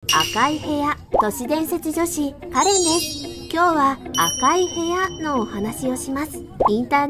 赤い部屋都市伝説女子カレンです。今日は赤い部屋のお話をします。インター